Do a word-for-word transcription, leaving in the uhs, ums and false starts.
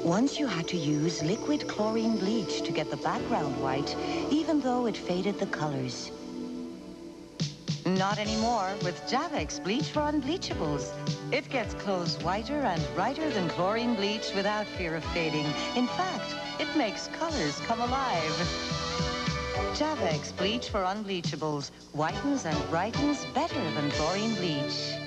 Once you had to use liquid chlorine bleach to get the background white, even though it faded the colors. Not anymore with Javex Bleach for Unbleachables. It gets clothes whiter and brighter than chlorine bleach without fear of fading. In fact, it makes colors come alive. Javex Bleach for Unbleachables whitens and brightens better than chlorine bleach.